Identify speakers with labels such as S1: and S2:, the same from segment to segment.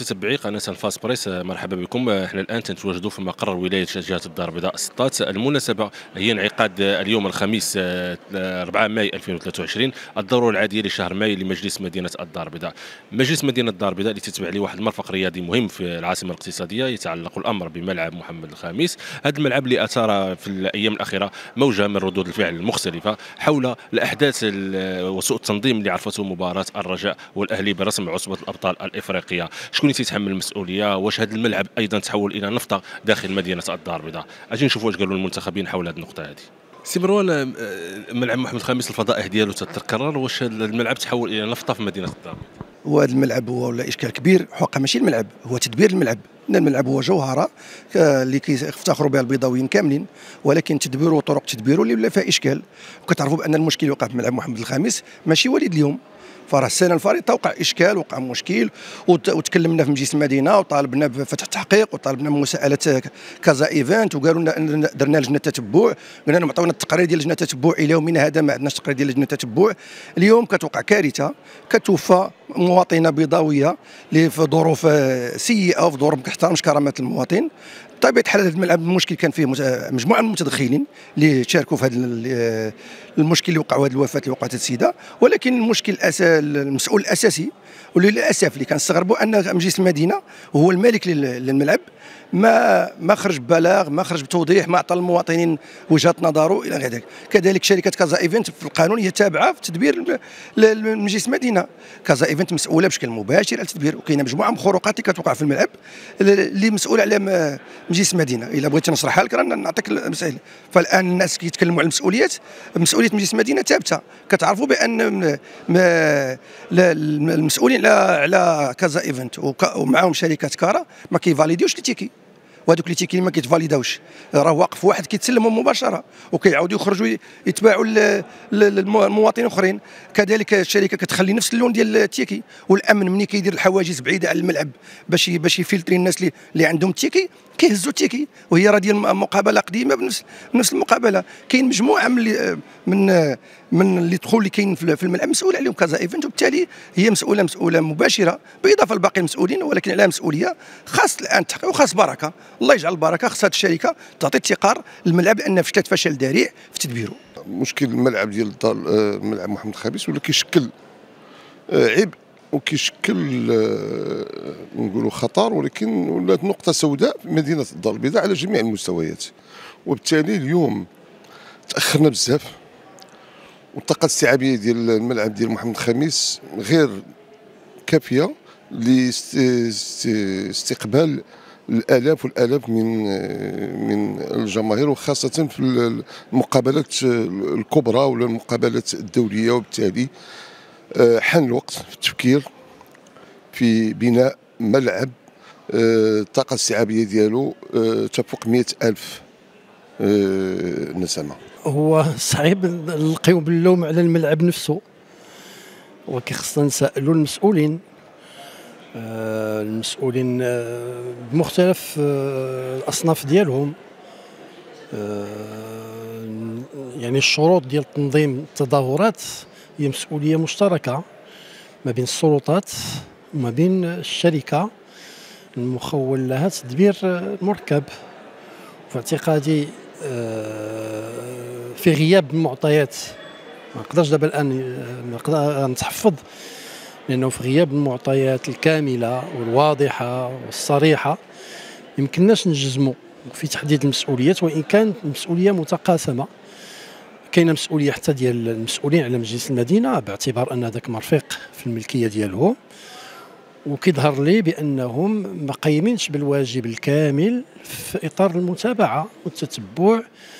S1: متتبعي قناة الفاس بريس، مرحبا بكم. احنا الان تنتواجدوا في مقر ولايه جهه الدار البيضاء السطات. المناسبه هي انعقاد اليوم الخميس 4 ماي 2023 الدوره العاديه لشهر ماي لمجلس مدينه الدار البيضاء. مجلس مدينه الدار البيضاء اللي تتبع ليه واحد المرفق رياضي مهم في العاصمه الاقتصاديه، يتعلق الامر بملعب محمد الخامس. هذا الملعب اللي اثار في الايام الاخيره موجه من ردود الفعل المختلفه حول الاحداث وسوء التنظيم اللي عرفته مباراه الرجاء والاهلي برسم عصبه الابطال الافريقيه. شكون اللي تيتحمل المسؤوليه؟ واش هذا الملعب ايضا تحول الى نفطه داخل مدينه الدار البيضاء؟ اجي نشوفوا واش قالوا المنتخبين حول هذه النقطه هذه. سي مروان، ملعب محمد الخامس الفضائح ديالو تتكرر، واش الملعب تحول الى نفطه في مدينه الدار البيضاء؟
S2: وهذا الملعب هو ولا اشكال كبير، حقا ماشي الملعب، هو تدبير الملعب. ان الملعب هو جوهره اللي كيفتخروا بها البيضاويين كاملين، ولكن تدبيره وطرق تدبيره اللي ولا فيها اشكال. وكتعرفوا بان المشكل اللي وقع في ملعب محمد الخامس ماشي وليد اليوم، فراه السنه الفارطه وقع اشكال، وقع مشكل، وتكلمنا في مجلس المدينه وطالبنا بفتح تحقيق وطالبنا بمساءله كازا ايفنت، وقالوا لنا درنا لجنه تتبع، قلنا لهم عطونا التقرير ديال لجنه تتبع. الى يومنا هذا ما عندناش تقرير ديال لجنه تتبع. اليوم كتوقع كارثه، كتوفى مواطنه بيضاويه اللي في ظروف سيئه وفي ظروف ما كتحترمش كرامه المواطن. بطبيعه الحال هذا الملعب المشكل كان فيه مجموعه من المتدخلين اللي شاركوا في هذا المشكل اللي وقع، وهذه الوفاه اللي وقعت السيده. ولكن المشكل المسؤول الاساسي وللاسف اللي كنستغربوا ان مجلس المدينه هو المالك للملعب، ما خرج ببلاغ، ما خرج بتوضيح، ما عطى المواطنين وجهه نظره الى غير ذلك. كذلك شركه كازا ايفنت في القانون هي تابعه في تدبير مجلس المدينه. كازا ايفنت مسؤوله بشكل مباشر على التدبير، وكاينه مجموعه من الخروقات اللي كتوقع في الملعب اللي مسؤول على مجلس المدينه. الا بغيتي نشرحها لك راه نعطيك المسائل. فالان الناس كيتكلموا على مسؤوليه مجلس المدينه ثابته. كتعرفوا بان المسؤولين على كازا ايفنت ومعاهم شركه كارا ما كيفاليديوش التيكي، وهذوك اللي تيكي ما كيتفاليداوش، راه واقف واحد كيتسلمهم مباشره وكيعاودوا يخرجوا يتباعوا المواطنين الاخرين. كذلك الشركه كتخلي نفس اللون ديال التيكي، والامن ملي كيدير الحواجز بعيده على الملعب باش يفلتري الناس اللي عندهم التيكي، كيهزوا التيكي، وهي راه ديال مقابله قديمه بنفس المقابله. كاين مجموعه من اللي دخول اللي كاين في الملعب مسؤول عليهم كازا ايفنت، وبالتالي هي مسؤوله مباشره بالاضافه لباقي المسؤولين، ولكن عليها مسؤوليه خاص الان تحقيق وخاص بركه. الله يجعل البركه، خاص هذه الشركه تعطي اتقار للملعب لان فشلت فشل ذريع في تدبيره.
S3: مشكل الملعب ديال الملعب محمد الخامس ولا كيشكل عبء وكيشكل نقولوا خطر، ولكن ولات نقطه سوداء في مدينه الدار البيضاء على جميع المستويات. وبالتالي اليوم تاخرنا بزاف، والطاقه الاستيعابيه ديال الملعب ديال محمد الخامس غير كافيه لاستقبال الالاف والالاف من الجماهير، وخاصه في المقابلات الكبرى ولا المقابلات الدوليه. وبالتالي حان الوقت في التفكير في بناء ملعب الطاقه الاستيعابيه ديالو تفوق 100,000 نسمه.
S4: هو صعيب نلقيو باللوم على الملعب نفسه، وكيخصنا نسالوا المسؤولين بمختلف الاصناف ديالهم. يعني الشروط ديال تنظيم التظاهرات هي مسؤوليه مشتركه ما بين السلطات وما بين الشركه المخول لها تدبير مركب. في اعتقادي في غياب المعطيات، ما نقدرش دابا الان نتحفظ، لانه في غياب المعطيات الكامله والواضحه والصريحه يمكنناش نجزموا في تحديد المسؤوليات، وان كانت المسؤوليه متقاسمه. كاينه مسؤوليه حتى ديال المسؤولين على مجلس المدينه باعتبار ان هذاك مرفق في الملكيه ديالهم، وكيظهر لي بانهم ما قايمينش بالواجب الكامل في اطار المتابعه والتتبع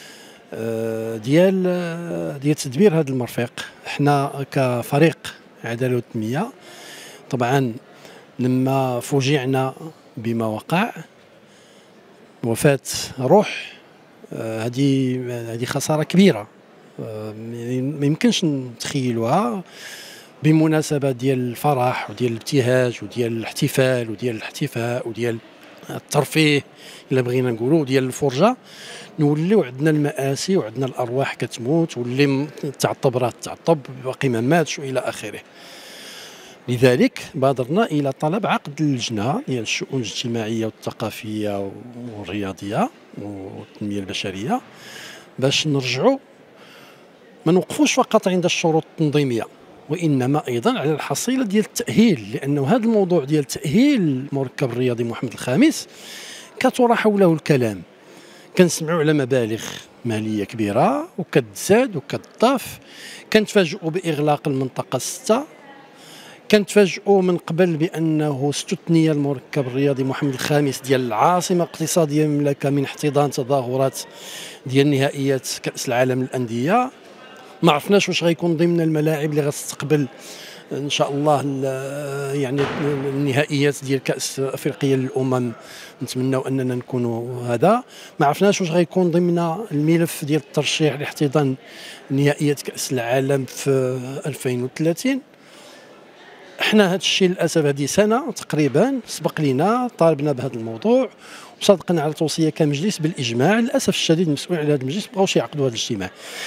S4: ديال تدبير هذا المرفق. احنا كفريق عداله والتنميه طبعا لما فوجئنا بما وقع، وفاه روح، هذه خساره كبيره ما يمكنش نتخيلوها بمناسبه ديال الفرح وديال الابتهاج وديال الاحتفال وديال الاحتفاء وديال الترفيه الا بغينا نقولوا، ديال الفرجه، نوليو عندنا المآسي وعندنا الارواح كتموت، واللي تعطب راه تعطب، باقي ما ماتش والى اخره. لذلك بادرنا الى طلب عقد اللجنه ديال الشؤون الاجتماعيه والثقافيه والرياضيه والتنميه البشريه باش نرجعوا ما نوقفوش فقط عند الشروط التنظيميه، وانما ايضا على الحصيله ديال التاهيل، لانه هذا الموضوع ديال تاهيل المركب الرياضي محمد الخامس كثر حوله الكلام، كنسمعوا على مبالغ ماليه كبيره وكتزاد وكتضاف، كنتفاجئوا باغلاق المنطقه 6، كنتفاجئوا من قبل بانه استثني المركب الرياضي محمد الخامس ديال العاصمه الاقتصاديه المملكه من احتضان تظاهرات ديال نهائيات كاس العالم للانديه. ما عرفناش واش غيكون ضمن الملاعب اللي غتستقبل ان شاء الله يعني النهائيات ديال كاس افريقيا للامم، نتمنوا اننا نكونوا هذا. ما عرفناش واش غيكون ضمن الملف ديال الترشيح لاحتضان نهائيات كاس العالم في 2030. احنا هذا الشيء للاسف هذه سنه تقريبا سبق لينا طالبنا بهذا الموضوع وصادقنا على توصيه كمجلس بالاجماع. للاسف الشديد المسؤول على هذا المجلس ما بغاوش يعقدوا هذا الاجتماع.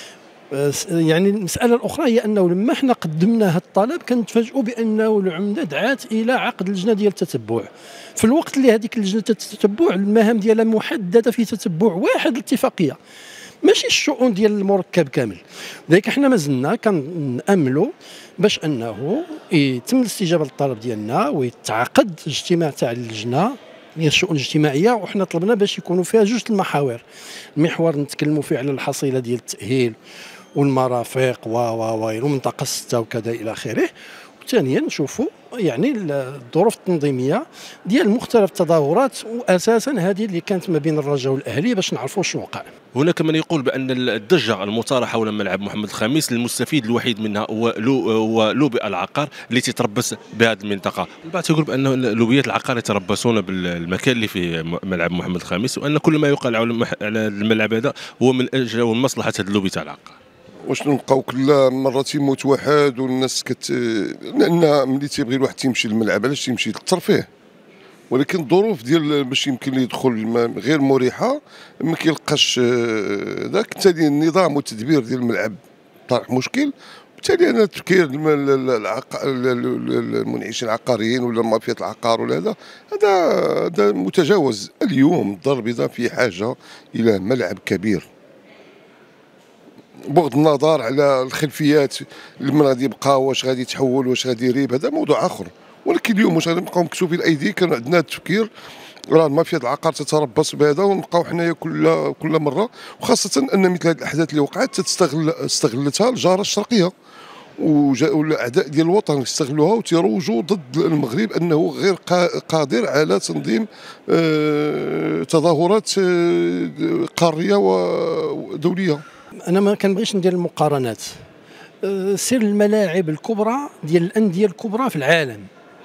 S4: يعني المساله الاخرى هي انه لما احنا قدمنا هذا الطلب كنتفاجئوا بانه العمده دعات الى عقد لجنه ديال التتبع، في الوقت اللي هذيك اللجنه التتبع المهام ديالها محدده في تتبع واحد الاتفاقيه، ماشي الشؤون ديال المركب كامل. لذلك احنا مازلنا كناملوا باش انه يتم الاستجابه للطلب ديالنا ويتعقد اجتماع تاع اللجنه ديال الشؤون الاجتماعيه، وحنا طلبنا باش يكونوا فيها جوج المحاور. المحور نتكلموا فيه على الحصيله ديال التاهيل والمرافق والمنطقه 6 وكذا الى اخره، وثانيا نشوفوا يعني الظروف التنظيميه ديال مختلف التظاهرات، واساسا هذه اللي كانت ما بين الرجاء والاهلي باش نعرفوا شنو وقع.
S1: هناك من يقول بان الضجه المثاره حول ملعب محمد الخامس المستفيد الوحيد منها هو لوبي العقار اللي تتربص بهذه المنطقه. البعض يقول بان لوبيات العقار يتربصون بالمكان اللي في ملعب محمد الخامس، وان كل ما يقال على الملعب هذا هو من اجل ومصلحه هذا اللوبي تاع العقار.
S3: واش نبقاو كل مره تيموت واحد والناس لان ملي تيبغي الواحد تيمشي للملعب علاش تيمشي للترفيه، ولكن الظروف ديال باش يمكن يدخل غير مريحه ما كيلقاش ذاك، بالتالي النظام والتدبير ديال الملعب طرح مشكل. بالتالي انا التفكير المنعشين العقاريين ولا مافيا العقار ولا هذا متجاوز. اليوم الدار البيضاء في حاجه الى ملعب كبير، بغض النظر على الخلفيات اللي غادي يبقى، واش غادي يتحول واش غادي يريب، هذا موضوع اخر. ولكن اليوم واش غادي نبقاو مكتوفي الايدي؟ كان عندنا التفكير راه المافيا العقار تتربص بهذا ونبقاو حنايا كل مره، وخاصه ان مثل هذه الاحداث اللي وقعت استغلتها الجاره الشرقيه والاعداء ديال الوطن استغلوها وتروجوا ضد المغرب انه غير قادر على تنظيم تظاهرات قاريه ودوليه. انا
S4: ما كنبغيش ندير المقارنات، سير الملاعب الكبرى ديال الانديه الكبرى في العالم،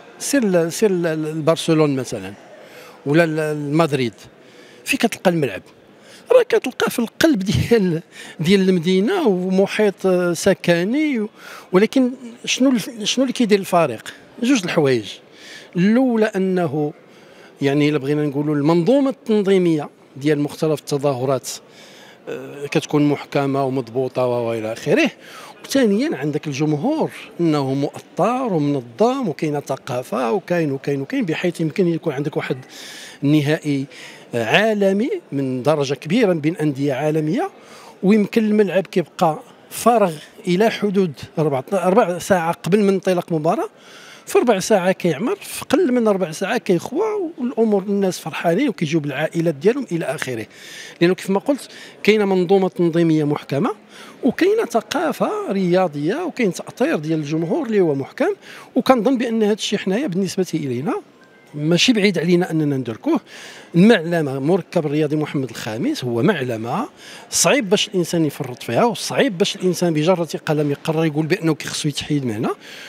S4: سير برشلونه مثلا ولا مدريد، في كتلقى الملعب راه كتلقاه في القلب ديال المدينه ومحيط سكني، ولكن شنو اللي كيدير الفريق؟ جوج الحوايج. الاولى انه يعني الا بغينا نقولوا المنظومه التنظيميه ديال مختلف التظاهرات كتكون محكمه ومضبوطه والى اخره، وثانيا عندك الجمهور انه مؤطر ومنظم وكاينه ثقافه وكاين بحيث يمكن يكون عندك واحد نهائي عالمي من درجه كبيره بين انديه عالميه، ويمكن الملعب كيبقى فارغ الى حدود 4 ساعات قبل من انطلاق مباراه، في 4 ساعات كيعمر، في قل من 4 ساعات كيخوى، والامور الناس فرحانين وكيجيو بالعائلات ديالهم الى اخره. لانه كيف ما قلت كاينه منظومه تنظيميه محكمه وكاينه ثقافه رياضيه وكاين تاطير ديال الجمهور اللي هو محكم، وكنظن بان هذا الشيء حنايا بالنسبه الينا ماشي بعيد علينا اننا ندركوه. المعلمه مركب الرياضي محمد الخامس هو معلمه صعيب باش الانسان يفرط فيها، وصعيب باش الانسان بجره قلم يقرر يقول بانه كيخصو يتحيد من هنا.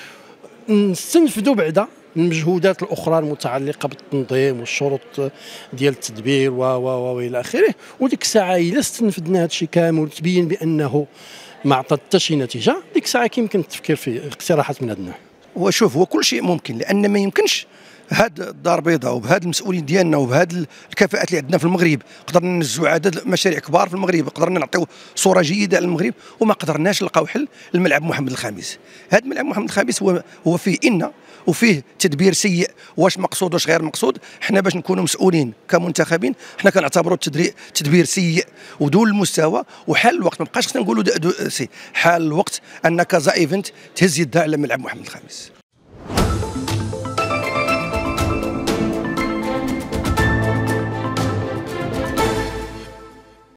S4: نستنفذوا بعدا المجهودات الاخرى المتعلقه بالتنظيم والشروط ديال التدبير والى اخره، وديك الساعه الا استنفذنا هذا الشيء كامل وتبين بانه ما عطى حتى شي نتيجه، ديك الساعه كيمكن التفكير في اقتراحات من هذا النوع.
S2: وشوف هو كل شيء ممكن، لان ما يمكنش هاد الدار البيضاء وبهاد المسؤولين ديالنا وبهاد الكفاءات اللي عندنا في المغرب قدرنا ننجزوا عدد مشاريع كبار في المغرب، قدرنا نعطيو صوره جيده على المغرب، وما قدرناش نلقاو حل للملعب محمد الخامس. هاد الملعب محمد الخامس هو فيه وفيه تدبير سيء، واش مقصود واش غير مقصود. حنا باش نكونوا مسؤولين كمنتخبين حنا كنعتبروا تدبير سيء ودون المستوى، وحال الوقت ما بقاش خصنا نقولوا حال الوقت انك كازا ايفنت تهز يدها على ملعب محمد الخامس.